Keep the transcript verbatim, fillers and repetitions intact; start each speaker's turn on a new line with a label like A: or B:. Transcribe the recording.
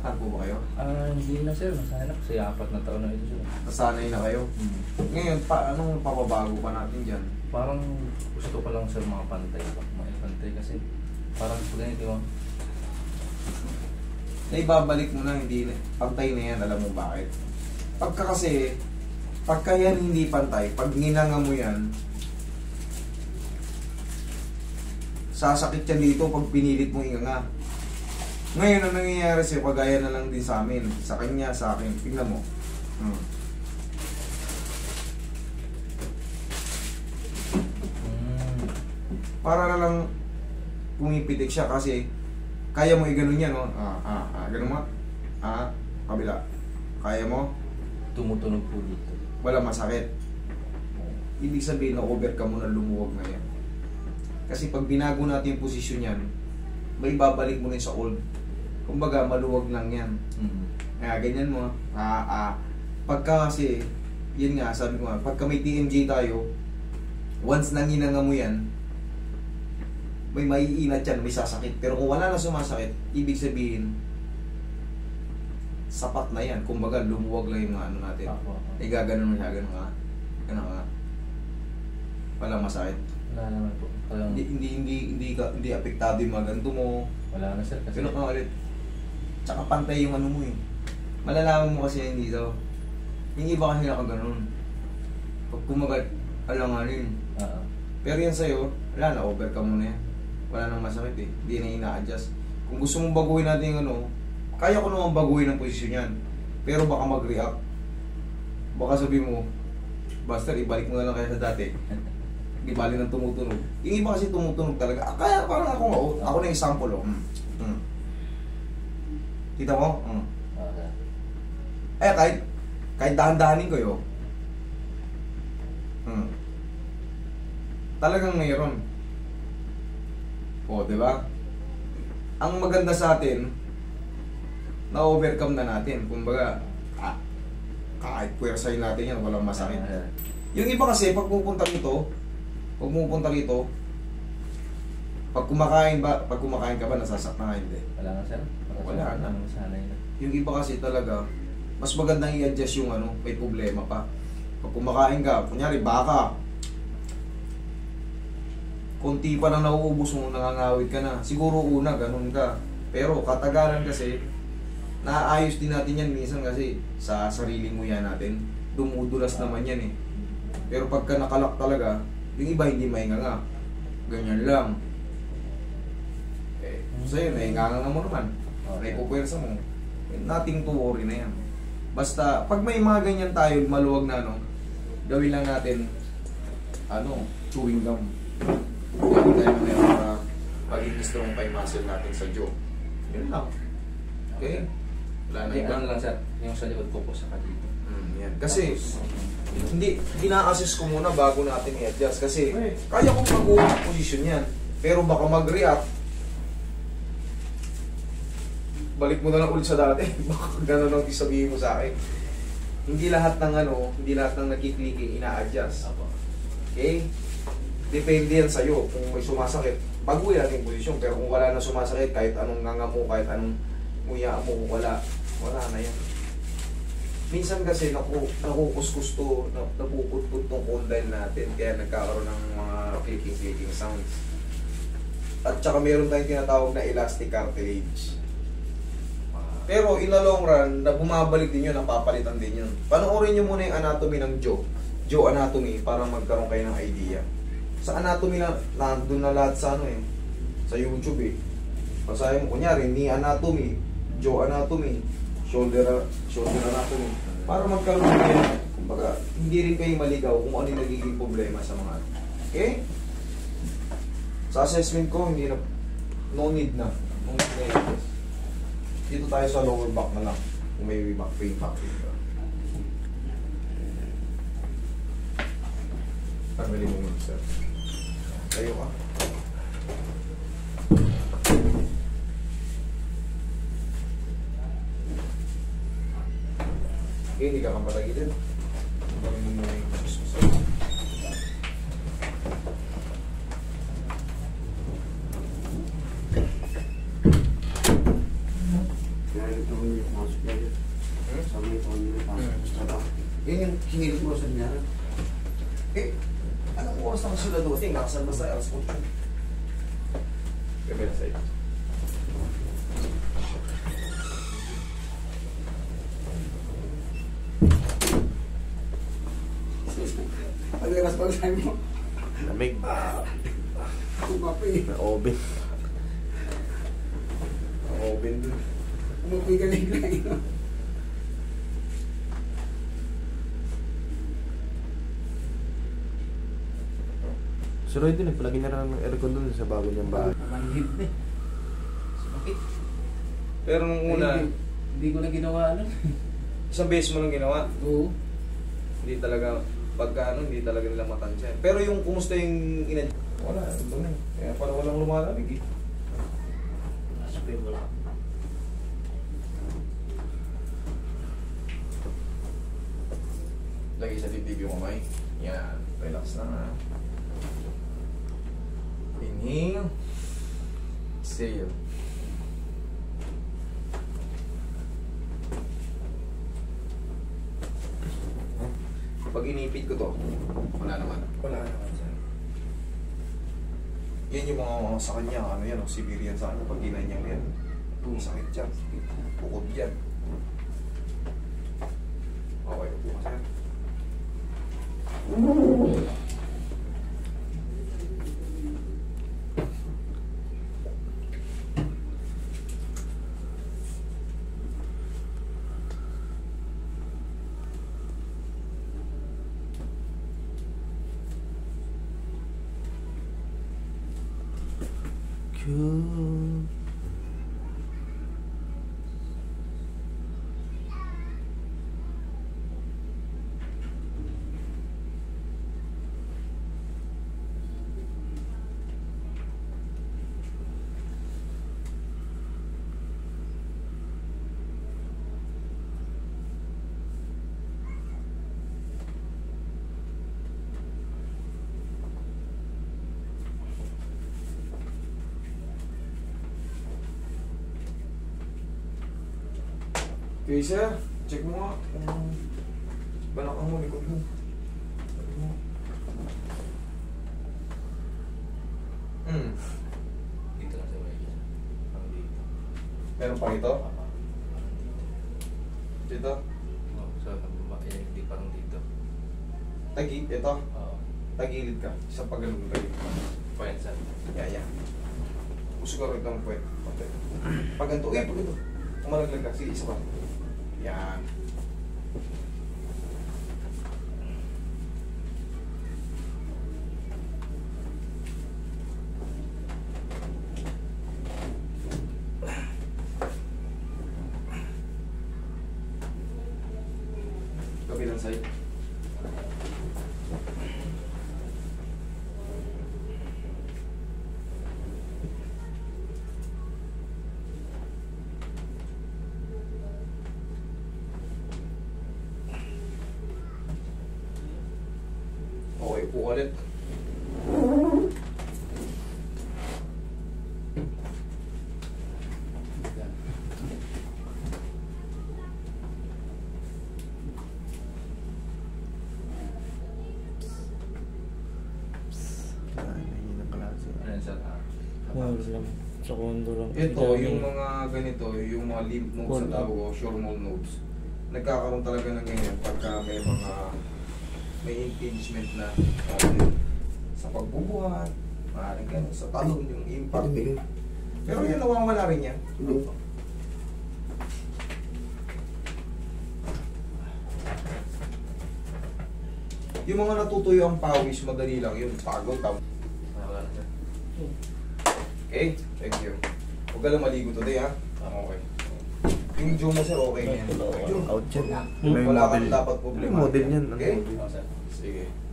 A: nasasaktan po ba kayo?
B: Ah, hindi na sir. Nasanay na kasi apat na taon na ito sir.
A: Nasanay na kayo?
B: Hmm.
A: Ngayon, pa, anong papabago pa natin dyan?
B: Parang gusto ko lang sir mga pantay. Mga pantay kasi parang pag ganito mo.
A: Na ibabalik mo na, hindi na, pantay na yan, alam mo bakit? Pagka kasi, pagka yan hindi pantay, pag ninanga mo yan, sasakit yan dito pag pinilit mo inganga. Ngayon, ang nangyayari sa'yo, kagaya na lang din sa amin, sa kanya, sa akin, tingnan mo. Hmm.
B: Hmm.
A: Para na lang pumipitik siya kasi kaya mo i-ganon yan, no? Ah, ah, ah, ganon mo. Ah, kabila. Kaya mo?
B: Tumutunog po dito.
A: Wala masakit. Ibig sabihin na overcome mo na lumuwag na yan. Kasi pag binago natin yung posisyon yan, may babalik mo na sa old. Kumbaga, maluwag lang yan.
B: Hmm.
A: Kaya ganyan mo. Ah, ah. Pagka kasi, yun nga, sabi ko nga, pagka may T M J tayo, once nanginanga mo yan, may maiinat yan, may sasakit. Pero kung wala na sumasakit, ibig sabihin, sapat na yan. Kumbaga, lumuwag lang yung ano natin.
B: Ako.
A: Eh, gaganon mo siya, ganon nga. Ganon nga. Walang masakit.
B: Wala naman po. Parang,
A: Hindi, hindi, hindi, hindi, ka, hindi apektado yung mga ganito mo.
B: wala na sir kasi.
A: Ganon ka ulit. Tsaka pantay yung ano mo eh. Malalaman mo kasi yan dito. Yung iba kasi nakaganon. Pag kumagat, alanganin.
B: Oo.
A: Pero yan sa'yo, wala na, overcome mo na yan. Wala nang masakit eh. Hindi na ina-adjust. Kung gusto mong baguhin natin yung ano, kaya ko naman baguhin ang posisyon yan. Pero baka mag-react. Baka sabi mo, basta ibalik mo na lang kaya sa dati. Di bali ng tumutunog. Yung iba kasi tumutunog talaga. Ah, kaya parang ako nga, oh, ako na yung sample oh. Mm. Mm. Kita mo? Mm.
B: Okay.
A: Eh, kahit, kahit dahan-dahanin ko yun. Hmm. Talagang mayroon. O, di ba? Ang maganda sa atin, na-overcome na natin. Kumbaga, ah, kahit puwersahin natin yan, walang masakit.
B: Ah,
A: Yung iba kasi, pag pupunta rito, pag pupunta rito, pag kumakain ba, pag kumakain ka ba, nasasaktan ka hindi?
B: wala na sir.
A: Wala na.
B: Sanay na.
A: Yung iba kasi talaga, mas magandang i-adjust yung ano, may problema pa. Pag kumakain ka, kunyari baka, konti pa lang nauubos mo, nangangawit ka na. Siguro una, ganun ka. Pero katagalan kasi, naayos din natin yan minsan kasi sa sarili mo yan natin. Dumudulas naman yan eh. Pero pagka nakalak talaga, yung iba hindi mainganga. Ganyan lang. Eh, sa'yo, nainganga mo naman.
B: Okay.
A: Naipupwersa mo. Nothing to worry na yan. Basta, pag may mga ganyan tayo, maluwag na ano, gawin lang natin, ano, chewing gum. Gawin tayo na yan para paging strong pa yung muscle natin sa jaw. Yun lang. Okay? Wala na
B: Hindi,
A: iba.
B: ano lang sir, yung sa likod ko po sa dito.
A: Mm, yan. Kasi, hindi, ina-assess ko muna bago natin i-adjust. Kasi, kaya kong mag-uwi ang position yan. Pero baka mag-react, balik mo na lang ulit sa dati. Baka gano'n ang sabihin mo sa akin. Hindi lahat ng ano, hindi lahat ng nagki-clicking ina-adjust. Okay? Depende yan sa'yo. Kung may sumasakit, baguhin natin yung posisyon. Pero kung wala na sumasakit, kahit anong nganga mo, kahit anong nguya mo, wala. Wala na yan. Minsan kasi naku, nakukuskus to, napuputput tong condyle natin. Kaya nagkakaroon ng mga clicking-clicking sounds. At saka meron tayong tinatawag na elastic cartilage. Pero in the long run, na bumabalik din yun, napapalitan din yun. Panoorin nyo muna yung anatomy ng jaw. Jaw anatomy para magkaroon kayo ng idea. Sa anatomy na, nandun na lahat sa ano eh. Sa YouTube eh. Basahin mo, kunyari, knee anatomy, jaw anatomy, shoulder, shoulder anatomy. Para magkaroon kayo, kumbaga, hindi rin kayo maligaw kung ano yung nagiging problema sa mga. Okay? Sa assessment ko, hindi na, no need na. No need na i-assess. Dito tayo sa lower back na lang. Kung may back pain, back pain ka. Tanggalin mo muna, sir. Tayo ka. Okay, hindi ka kamatagilin. Tanggalin mo muna yung susunod. Ito
C: Sinilip mo sa niya.
A: Eh, anong oras na sila doon? Tingnan, saan ba sa alas eight? Gabi na sa'yo.
C: Paglabas pa sa mo.
D: Lamig.
C: Umapoy.
D: Na oven.
A: Ang oven doon.
C: Umapoy ka lang.
D: Si Roy din, palagi na lang ng aircon dun sa bago niyang bahay.
B: Manghid na eh. Sumakit.
A: Pero nung una,
B: Hindi, hindi ko na ginawa ano.
A: isang beses mo lang ginawa.
B: Oo.
A: Hindi talaga, pagka ano, hindi talaga nila matansya. Pero yung kumusta yung ina... Wala, ito na eh. Kaya pala walang lumalamig eh.
B: Nasipin mo lang.
A: Lagi sa dibdib yung kamay. Yan, relax lang ha. Inhale. Exhale. Pag inipit ko to, wala naman. Wala naman sir. Yan yung mga sa kanya, ano yan, Siberian sa kanya, pag ginanyang yan. Sakit dyan. Bukod dyan. Okay, upo ka sir.
D: Cute.
A: Okay sir, check mo nga kung balakang mo, likod mo. Hmm.
B: Dito lang sa way. Parang dito.
A: Meron pa ito?
B: Ah,
A: Dito?
B: oh, sa baba. Eh, hindi parang dito.
A: Tagi, ito.
B: Oo.
A: Tagilid ka. Isang paggalong tayo.
B: Fine, sir.
A: Yeah, yeah. Uso ka rin ng puwet. Pag ganito, eh, pag ganito. Umalaglag ka. Sige, isa pa. Yan. Kabilang side. Okay po ulit.
D: Ay, nahihina klase.
B: Ano yan, sir? Ah,
E: Wala lang. Sa kondo lang.
A: Ito, yung mga ganito, yung mga lymph nodes sa tawag o Schormol nodes, nagkakaroon talaga ng ganyan pagka may mga may impingement na uh, sa pagbubuhat, maaaring ganun, sa talong yung impact. Pero yun, nawawala rin yan. Yung mga natutuyo ang pawis, madali lang yun. Pagod, tawag.
B: wala na, sir.
A: Okay, thank you. Huwag ka lang maligo today, ha? Okay. Yung Joe mo, sir, okay na yan. Okay, Joe.
D: Out yan.
A: Wala kang dapat problema.
D: Model yan. Ano
A: Okay?
D: model?
B: Oo, sir.
A: Sige.